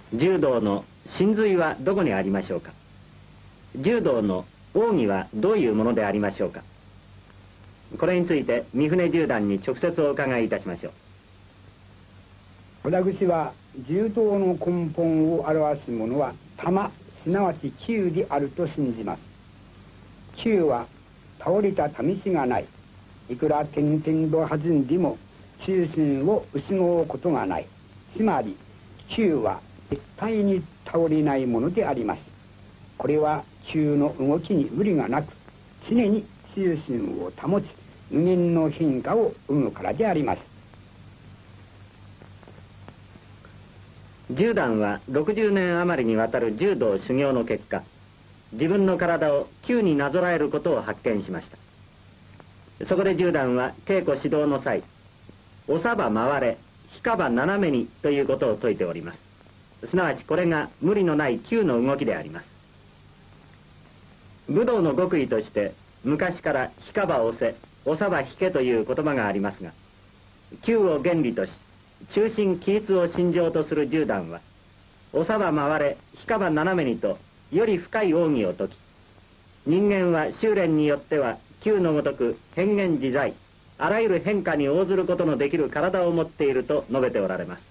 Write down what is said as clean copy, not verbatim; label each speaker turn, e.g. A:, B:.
A: 柔道の真髄はどこにありましょうか。柔道の奥義はどういうものでありましょうか。これについて三船柔団に直接お伺いいたしましょ
B: う。私は柔道の根本を表すものは玉、すなわち球であると信じます。球は倒れた試しがない。いくら点々と弾んでも中心を失うことがない。つまり球は絶対に倒れないものであります。これは球の動きに無理がなく、常に中心を保ち、無限の変化を生むからであります。
A: 柔団は60年余りにわたる柔道修行の結果、自分の体を球になぞらえることを発見しました。そこで柔団は稽古指導の際、おさば回れ、ひかば斜めにということを説いております。すなわちこれが無理のない球の動きであります。武道の極意として昔からひかば押せ、おさば引けという言葉がありますが、球を原理とし中心起立を信条とする柔団は、おさば回れ、ひかば斜めにとより深い奥義を説き、人間は修練によっては球のごとく変幻自在、あらゆる変化に応ずることのできる体を持っていると述べておられます。